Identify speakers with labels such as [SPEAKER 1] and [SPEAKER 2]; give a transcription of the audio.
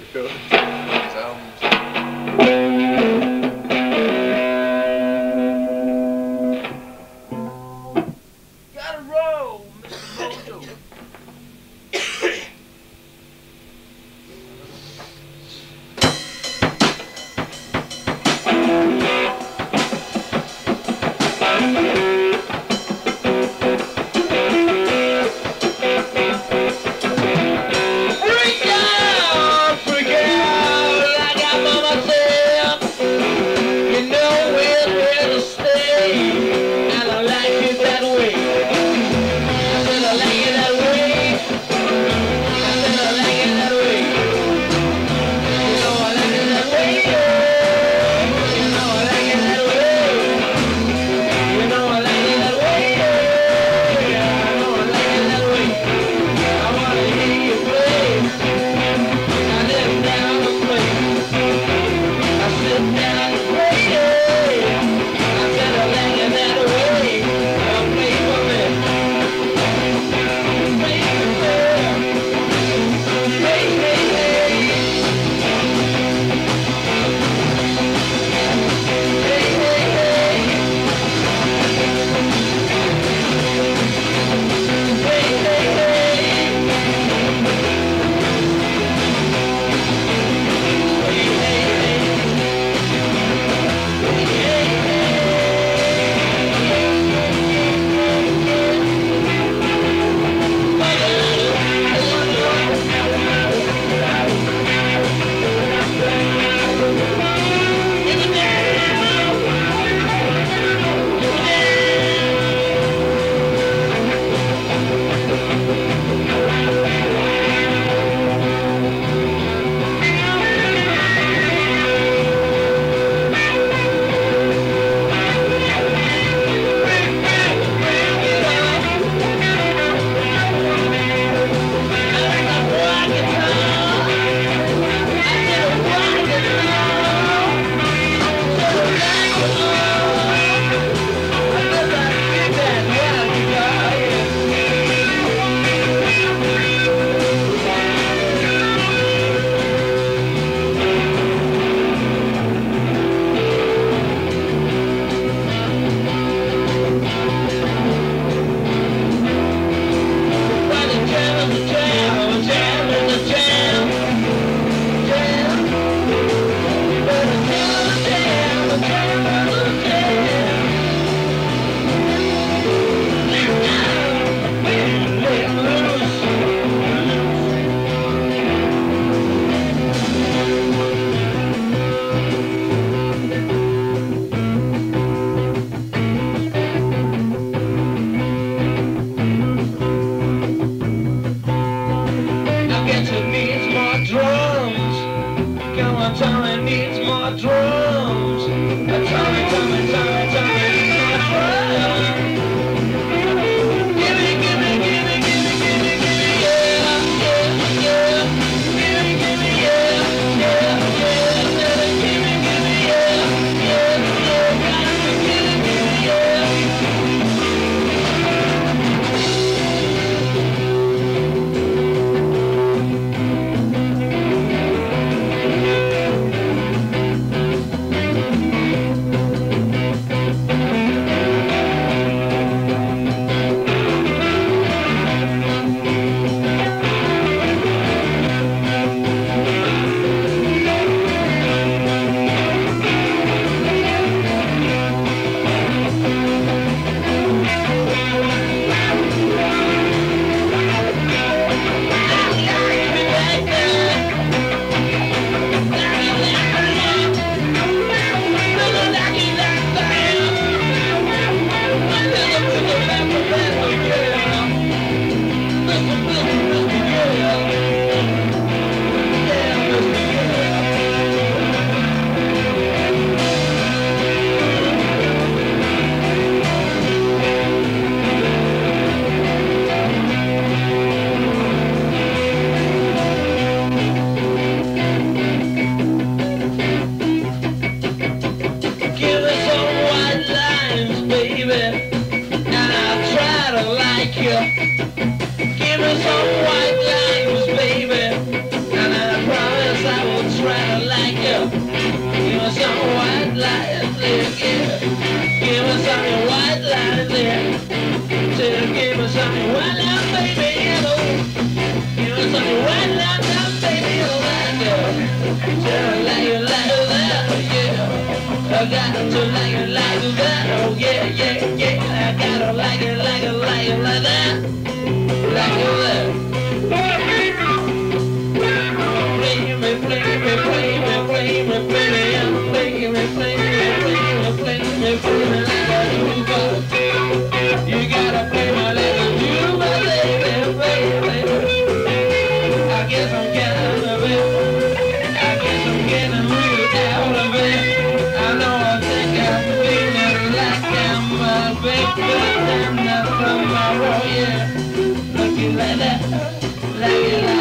[SPEAKER 1] Good. Sounds.
[SPEAKER 2] Gotta roll, Mr Mojo.
[SPEAKER 3] lines there, yeah. Give me some of your white lines there. Said give me some of your white lines, baby, hello. Give me some of your white lines, baby, hello, that girl. Said I like it like that, yeah. I got to like it like that, oh yeah, yeah, yeah. I gotta like it like it like it like that. Like it that. You gotta play my little tuba, baby, baby. I guess I'm getting a bit. I guess I'm getting real out of it. I know I think I'm feeling like I'm a big bad damn that from my road, yeah. Looking like that, like it like